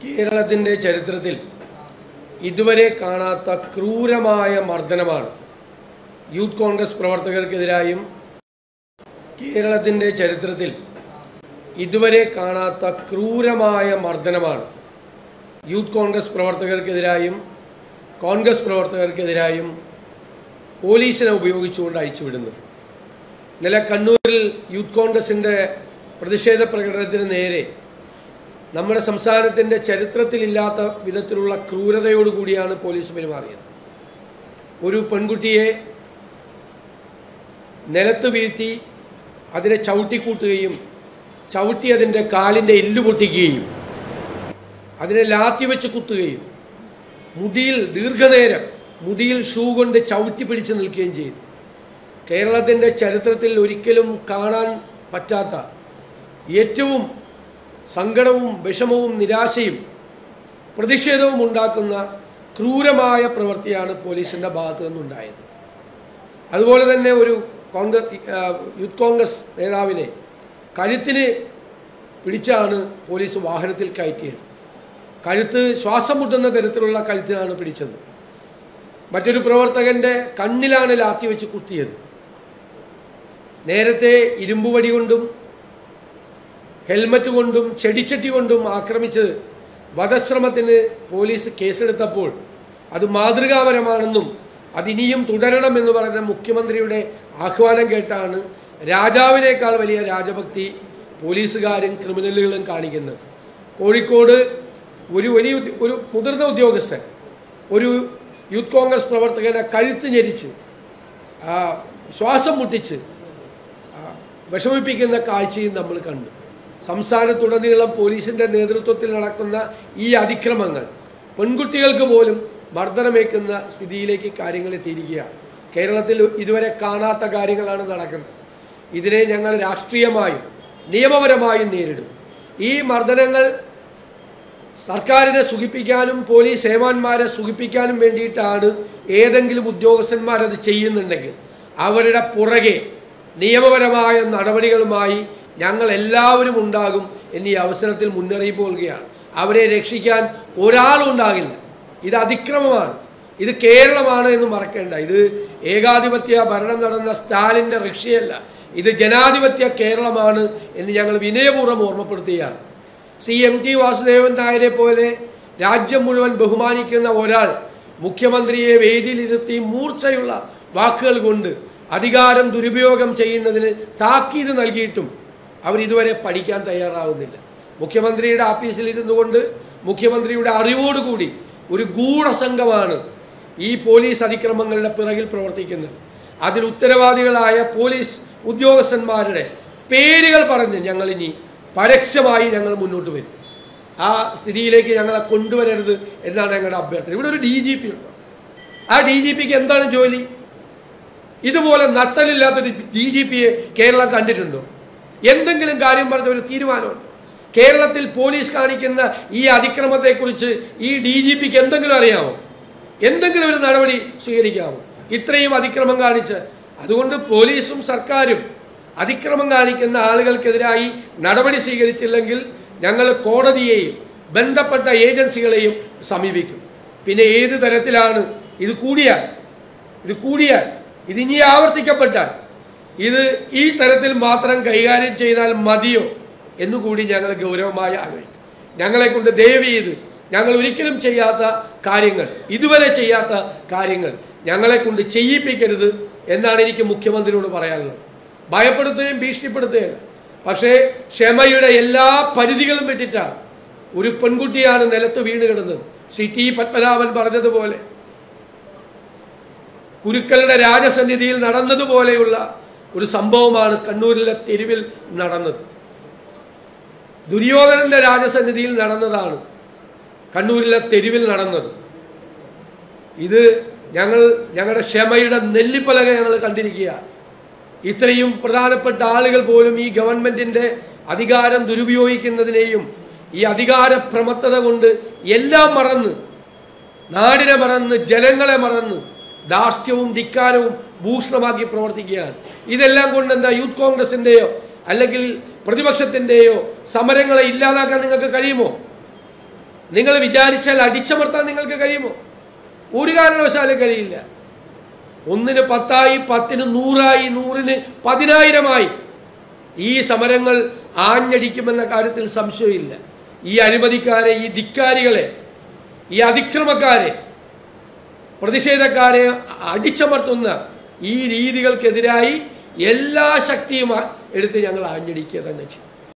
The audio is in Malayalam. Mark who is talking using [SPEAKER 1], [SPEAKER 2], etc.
[SPEAKER 1] കേരളത്തിൻ്റെ ചരിത്രത്തിൽ ഇതുവരെ കാണാത്ത ക്രൂരമായ മർദ്ദനമാണ് യൂത്ത് കോൺഗ്രസ് പ്രവർത്തകർക്കെതിരായും കേരളത്തിൻ്റെ ചരിത്രത്തിൽ ഇതുവരെ കാണാത്ത ക്രൂരമായ മർദ്ദനമാണ് യൂത്ത് കോൺഗ്രസ് പ്രവർത്തകർക്കെതിരായും കോൺഗ്രസ് പ്രവർത്തകർക്കെതിരായും പോലീസിനെ ഉപയോഗിച്ചുകൊണ്ട് അയച്ചുവിടുന്നത്. ഇന്നലെ കണ്ണൂരിൽ യൂത്ത് കോൺഗ്രസിൻ്റെ പ്രതിഷേധ പ്രകടനത്തിന് നേരെ നമ്മുടെ സംസ്ഥാനത്തിൻ്റെ ചരിത്രത്തിലില്ലാത്ത വിധത്തിലുള്ള ക്രൂരതയോടുകൂടിയാണ് പോലീസ് പെരുമാറിയത്. ഒരു പെൺകുട്ടിയെ നിലത്ത് വീഴ്ത്തി അതിനെ ചവിട്ടിക്കൂട്ടുകയും ചവിട്ടി അതിൻ്റെ കാലിൻ്റെ എല്ല് പൊട്ടിക്കുകയും അതിനെ ലാത്തി വെച്ച് കുത്തുകയും മുടിയിൽ ദീർഘനേരം മുടിയിൽ ഷൂ കൊണ്ട് ചവിട്ടി പിടിച്ച് നിൽക്കുകയും ചെയ്തു. കേരളത്തിൻ്റെ ചരിത്രത്തിൽ ഒരിക്കലും കാണാൻ പറ്റാത്ത ഏറ്റവും സങ്കടവും വിഷമവും നിരാശയും പ്രതിഷേധവും ഉണ്ടാക്കുന്ന ക്രൂരമായ പ്രവൃത്തിയാണ് പോലീസിൻ്റെ ഭാഗത്തു നിന്നുണ്ടായത്. അതുപോലെ തന്നെ ഒരു യൂത്ത് കോൺഗ്രസ് നേതാവിനെ കഴുത്തിന് പിടിച്ചാണ് പോലീസ് വാഹനത്തിൽ കയറ്റിയത്. കഴുത്ത് ശ്വാസം മുട്ടുന്ന തരത്തിലുള്ള കഴുത്തിനാണ് പിടിച്ചത്. മറ്റൊരു പ്രവർത്തകൻ്റെ കണ്ണിലാണ് ലാത്തി വെച്ച് കുത്തിയത്. നേരത്തെ ഇരുമ്പുവടി കൊണ്ടും ഹെൽമറ്റ് കൊണ്ടും ചെടിച്ചട്ടി കൊണ്ടും ആക്രമിച്ചത് വധശ്രമത്തിന് പോലീസ് കേസെടുത്തപ്പോൾ അത് മാതൃകാപരമാണെന്നും അതിനിയും തുടരണമെന്ന് പറഞ്ഞ മുഖ്യമന്ത്രിയുടെ ആഹ്വാനം കേട്ടാണ് രാജാവിനേക്കാൾ വലിയ രാജഭക്തി പോലീസുകാരും ക്രിമിനലുകളും കാണിക്കുന്നത്. കോഴിക്കോട് ഒരു മുതിർന്ന ഉദ്യോഗസ്ഥൻ ഒരു യൂത്ത് കോൺഗ്രസ് പ്രവർത്തകനെ കഴുത്ത് ഞെരിച്ച് ശ്വാസം മുട്ടിച്ച് വിഷമിപ്പിക്കുന്ന കാഴ്ചയും നമ്മൾ കണ്ടു. സംസ്ഥാനത്തുടനീളം പോലീസിൻ്റെ നേതൃത്വത്തിൽ നടക്കുന്ന ഈ അതിക്രമങ്ങൾ പെൺകുട്ടികൾക്ക് പോലും മർദ്ദനമേക്കുന്ന സ്ഥിതിയിലേക്ക് കാര്യങ്ങൾ എത്തിയിരിക്കുകയാണ്. കേരളത്തിൽ ഇതുവരെ കാണാത്ത കാര്യങ്ങളാണ് നടക്കുന്നത്. ഇതിനെ ഞങ്ങൾ രാഷ്ട്രീയമായും നിയമപരമായും നേരിടും. ഈ മർദ്ദനങ്ങൾ സർക്കാരിനെ സുഖിപ്പിക്കാനും പോലീസ് ഏമാന്മാരെ സുഖിപ്പിക്കാനും വേണ്ടിയിട്ടാണ് ഏതെങ്കിലും ഉദ്യോഗസ്ഥന്മാരത് ചെയ്യുന്നുണ്ടെങ്കിൽ അവരുടെ പുറകെ നിയമപരമായ നടപടികളുമായി ഞങ്ങൾ എല്ലാവരും ഉണ്ടാകും എന്നീ അവസരത്തിൽ മുന്നറിയിപ്പ് നൽകുകയാണ്. അവരെ രക്ഷിക്കാൻ ഒരാളുണ്ടാകില്ല. ഇത് അതിക്രമമാണ്. ഇത് കേരളമാണ് എന്ന് മറക്കേണ്ട. ഇത് ഏകാധിപത്യ ഭരണം നടന്ന സ്റ്റാലിൻ്റെ റഷ്യയല്ല. ഇത് ജനാധിപത്യ കേരളമാണ് എന്ന് ഞങ്ങൾ വിനയപൂർവ്വം ഓർമ്മപ്പെടുത്തുകയാണ്. MT വാസുദേവൻ നായരെ പോലെ രാജ്യം മുഴുവൻ ബഹുമാനിക്കുന്ന ഒരാൾ മുഖ്യമന്ത്രിയെ വേദിയിലിരുത്തി മൂർച്ചയുള്ള വാക്കുകൾ കൊണ്ട് അധികാരം ദുരുപയോഗം ചെയ്യുന്നതിന് താക്കീത് നൽകിയിട്ടും അവരിതുവരെ പഠിക്കാൻ തയ്യാറാവുന്നില്ല. മുഖ്യമന്ത്രിയുടെ ഓഫീസിൽ ഇരുന്നു കൊണ്ട് മുഖ്യമന്ത്രിയുടെ അറിവോടുകൂടി ഒരു ഗൂഢസംഘമാണ് ഈ പോലീസ് അതിക്രമങ്ങളുടെ പിറകിൽ പ്രവർത്തിക്കുന്നത്. അതിൽ ഉത്തരവാദികളായ പോലീസ് ഉദ്യോഗസ്ഥന്മാരുടെ പേരുകൾ പറഞ്ഞ് ഞങ്ങളിനി പരസ്യമായി ഞങ്ങൾ മുന്നോട്ട് വരും. ആ സ്ഥിതിയിലേക്ക് ഞങ്ങളെ കൊണ്ടുവരരുത് എന്നാണ് ഞങ്ങളുടെ അഭ്യർത്ഥന. ഇവിടെ ഒരു DGP ഉണ്ട്. ആ DGPക്ക് എന്താണ് ജോലി? ഇതുപോലെ നട്ടലില്ലാത്തൊരു DGPയെ കേരളം കണ്ടിട്ടുണ്ടോ? എന്തെങ്കിലും കാര്യം പറഞ്ഞ ഒരു തീരുമാനമുണ്ട്? കേരളത്തിൽ പോലീസ് കാണിക്കുന്ന ഈ അതിക്രമത്തെക്കുറിച്ച് ഈ DGPക്ക് എന്തെങ്കിലും അറിയാമോ? എന്തെങ്കിലും ഒരു നടപടി സ്വീകരിക്കാമോ? ഇത്രയും അതിക്രമം കാണിച്ച്. അതുകൊണ്ട് പോലീസും സർക്കാരും അതിക്രമം കാണിക്കുന്ന ആളുകൾക്കെതിരായി നടപടി സ്വീകരിച്ചില്ലെങ്കിൽ ഞങ്ങൾ കോടതിയെയും ബന്ധപ്പെട്ട ഏജൻസികളെയും സമീപിക്കും. പിന്നെ ഏത് തരത്തിലാണ് ഇത് കൂടിയാൽ ഇതിനി ആവർത്തിക്കപ്പെട്ടാൽ ഇത് ഈ തരത്തിൽ മാത്രം കൈകാര്യം ചെയ്താൽ മതിയോ എന്നുകൂടി ഞങ്ങൾ ഗൗരവമായി ആലോചിക്കും. ഞങ്ങളെ കൊണ്ട് ദയവ് ചെയ്ത് ഞങ്ങൾ ഒരിക്കലും ചെയ്യാത്ത കാര്യങ്ങൾ, ഇതുവരെ ചെയ്യാത്ത കാര്യങ്ങൾ ഞങ്ങളെ കൊണ്ട് ചെയ്യിപ്പിക്കരുത് എന്നാണ് എനിക്ക് മുഖ്യമന്ത്രിയോട് പറയാനുള്ളത്. ഭയപ്പെടുത്തുകയും ഭീഷണിപ്പെടുത്തുകയല്ല, പക്ഷേ ക്ഷമയുടെ എല്ലാ പരിധികളും വിട്ടിട്ടാണ്. ഒരു പെൺകുട്ടിയാണ് നിലത്ത് വീണ് കിടന്നത്. T പത്മനാഭൻ പറഞ്ഞതുപോലെ കുരുക്കളുടെ രാജസന്നിധിയിൽ നടന്നതുപോലെയുള്ള ഒരു സംഭവമാണ് കണ്ണൂരിലെ തെരുവിൽ നടന്നത്. ദുര്യോധനന്റെ രാജസന്നിധിയിൽ നടന്നതാണ് കണ്ണൂരിലെ തെരുവിൽ നടന്നത്. ഇത് ഞങ്ങളുടെ ക്ഷമയുടെ നെല്ലിപ്പലക ഞങ്ങൾ കണ്ടിരിക്കുകയാണ്. ഇത്രയും പ്രധാനപ്പെട്ട ആളുകൾ പോലും ഈ ഗവൺമെൻറ്റിൻ്റെ അധികാരം ദുരുപയോഗിക്കുന്നതിനെയും ഈ അധികാര പ്രമത്തത കൊണ്ട് എല്ലാം മറന്ന്, നാടിനെ മറന്ന്, ജനങ്ങളെ മറന്ന് ധാർഷ്ട്യവും ധിക്കാരവും ഭൂഷണമാക്കി പ്രവർത്തിക്കുകയാണ്. ഇതെല്ലാം കൊണ്ട് എന്താ യൂത്ത് കോൺഗ്രസിൻ്റെയോ അല്ലെങ്കിൽ പ്രതിപക്ഷത്തിൻ്റെയോ സമരങ്ങളെ ഇല്ലാതാക്കാൻ നിങ്ങൾക്ക് കഴിയുമോ? നിങ്ങൾ വിചാരിച്ചാൽ അടിച്ചമർത്താൻ നിങ്ങൾക്ക് കഴിയുമോ? ഒരു കാരണവശാലും കഴിയില്ല. 1-ന് 10 10-ന് 100 100-ന് 10,000 ഈ സമരങ്ങൾ ആഞ്ഞടിക്കുമെന്ന കാര്യത്തിൽ സംശയമില്ല. ഈ അഴിമതിക്കാരെ, ഈ ധിക്കാരികളെ, ഈ അതിക്രമക്കാരെ, പ്രതിഷേധക്കാരെ അടിച്ചമർത്തുന്ന ഈ രീതികൾക്കെതിരായി എല്ലാ ശക്തിയും എടുത്ത് ഞങ്ങൾ ആഞ്ഞടിക്കുക തന്നെ ചെയ്യും.